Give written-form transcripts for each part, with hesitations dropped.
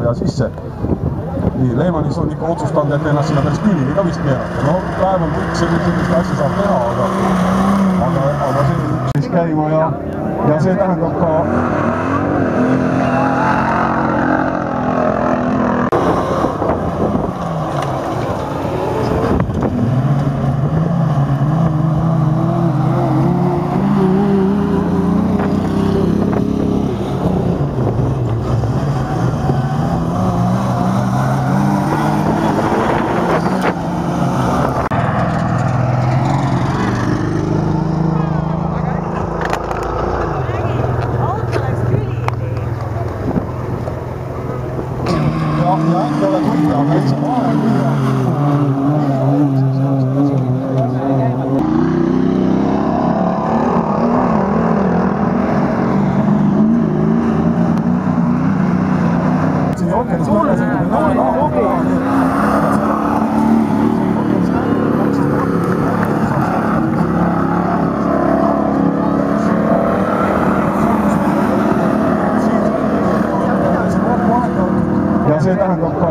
vea sisse. Nii, Lehmanis on ikka otsustanud, et ennast sinna päris küünini ka vist keerata. No, päev on kõik sellist asja saab teha, aga see on siis käima ja see tähendab ka ja see tähendab ka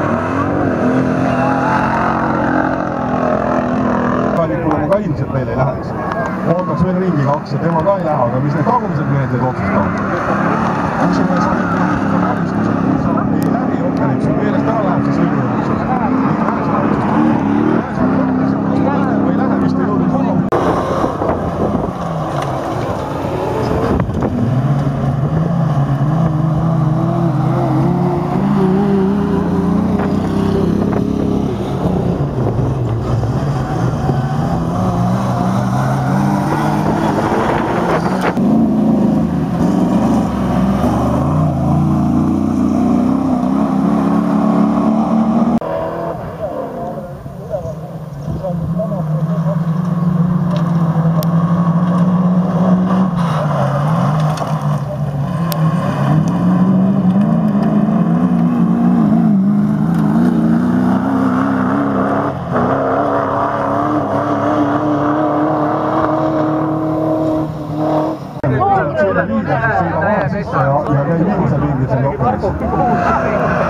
kallikule ma ka ilmselt veel ei läheks. Ootaks veel ringi 2 ja tema ka ei lähe, aga mis need tagumised mehed veel otsustavad? Mis on meil saanud abistused, kui sa ei läbi okkerid, sul meelest ära läheb see sõidujooksus. Või lähe vist ei jõudnud kogu. Ja käib viimasel ringil seal jokkeris.